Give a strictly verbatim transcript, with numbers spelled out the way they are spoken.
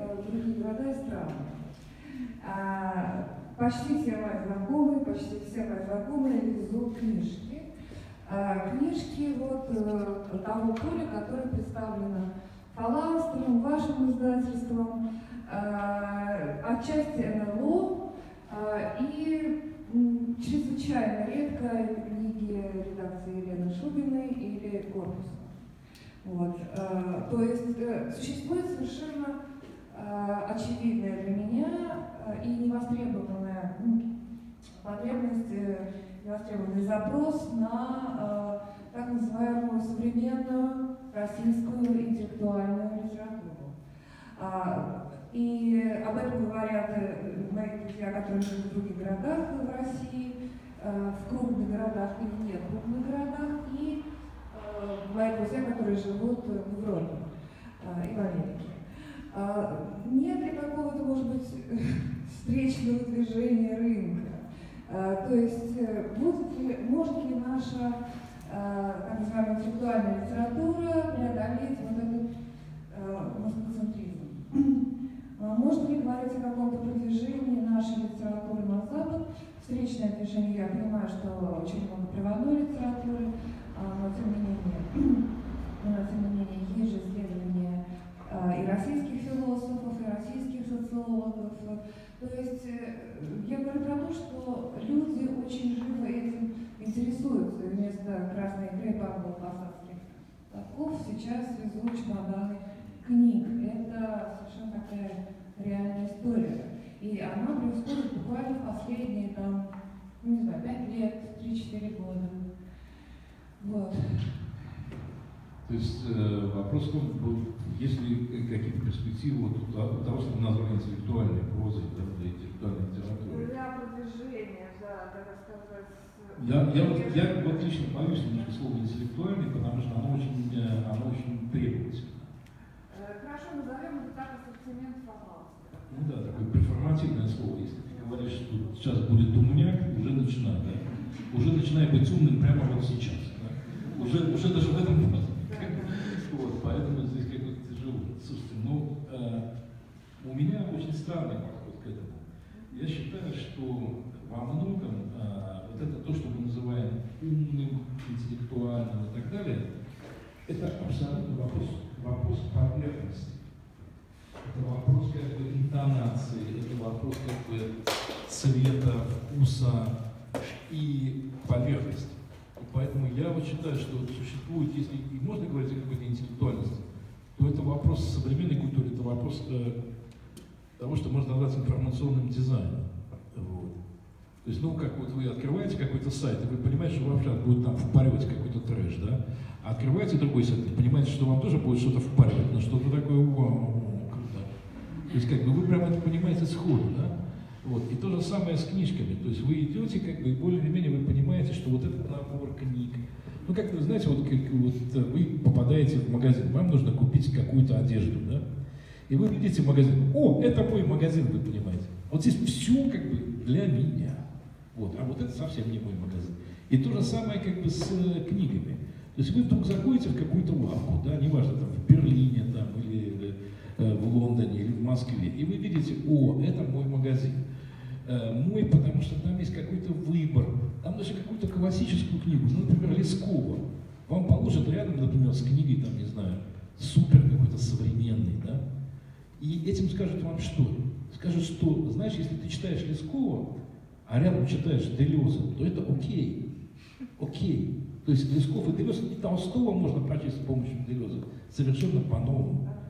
в другие города и страны. Почти все мои знакомые, почти все мои знакомые везут книжки. Книжки вот того поля, которое представлено Фаластером, вашим издательством, отчасти эн эл о, и чрезвычайно редко это книги редакции Елены Шубиной или корпуса. Вот. То есть существует совершенно очевидная для меня и невостребованная потребность, невостребованный запрос на так называемую современную российскую интеллектуальную литературу. И об этом говорят мои друзья, которые живут в других городах в России, в крупных городах и в некрупных городах, и мои друзья, которые живут в Европе и в Америке. Нет ли какого-то, может быть, встречного движения рынка? То есть, будет ли, может ли наша, так называемая, интеллектуальная литература преодолеть вот этот москоцентризм? Можно ли говорить о каком-то продвижении нашей литературы на Запад? Встречное движение, я понимаю, что очень много приводной литературы, но тем не менее, но, тем не менее есть же исследования и российских философов, и российских социологов. То есть я говорю про то, что люди очень живо этим интересуются. Вместо красной икры павлово-посадских платков сейчас везут чемоданы книг. Это совершенно такая реальная история. И она происходит буквально в последние, там, ну, не знаю, пять лет, три-четыре года. Вот. То есть э, вопрос в том, есть ли какие-то перспективы вот, того, что мы назвали интеллектуальной прозой, да, для интеллектуальной литературы? Для продвижения, да, так сказать. Я, я, вот, я вот лично боюсь немножко слова интеллектуальный, потому что оно очень, оно очень требовательно. Хорошо, назовем это так, ассортимент Фаластера. Ну да, такое перформативное слово. Если ты говоришь, что сейчас будет умняк, уже начинай, да? Уже начинай быть умным прямо вот сейчас. Да? Уже, уже даже в этом нет. Вот, поэтому здесь как-то тяжело. Слушайте, ну, э, у меня очень странный подход к этому. Я считаю, что во многом э, вот это то, что мы называем умным, интеллектуальным и так далее, это абсолютно вопрос, вопрос поверхности. Это вопрос как бы интонации, это вопрос как бы цвета, вкуса и поверхности. Поэтому я вот считаю, что существует, если и можно говорить о какой-то интеллектуальности, то это вопрос современной культуры, это вопрос э, того, что можно назвать информационным дизайном. Вот. То есть, ну, как вот вы открываете какой-то сайт, и вы понимаете, что вообще будет там впаривать какой-то трэш, да? А открываете другой сайт, и понимаете, что вам тоже будет что-то впаривать, но что-то такое, вау, круто. То есть, как бы вы прямо это понимаете сходу, да? Вот. И то же самое с книжками. То есть вы идете, как бы, и более-менее вы понимаете, что вот этот набор книг. Ну, как вы знаете, вот, как, вот вы попадаете в магазин, вам нужно купить какую-то одежду, да? И вы видите магазин. О, это мой магазин, вы понимаете. Вот здесь все как бы для меня. Вот. А вот это совсем не мой магазин. И то же самое как бы с э, книгами. То есть вы вдруг заходите в какую-то лавку, да, неважно, там, в Берлине, там, или э, в Лондоне, или в Москве, и вы видите, о, это мой магазин. Мой, потому что там есть какой-то выбор, там даже какую-то классическую книгу, ну, например, Лескова. Вам положат рядом, например, с книгой, там, не знаю, супер какой-то современный, да? И этим скажут вам что? Скажут, что, знаешь, если ты читаешь Лескова, а рядом читаешь Делеза, то это окей. Окей. То есть Лесков и Делез, и Толстого можно прочесть с помощью Делеза. Совершенно по-новому.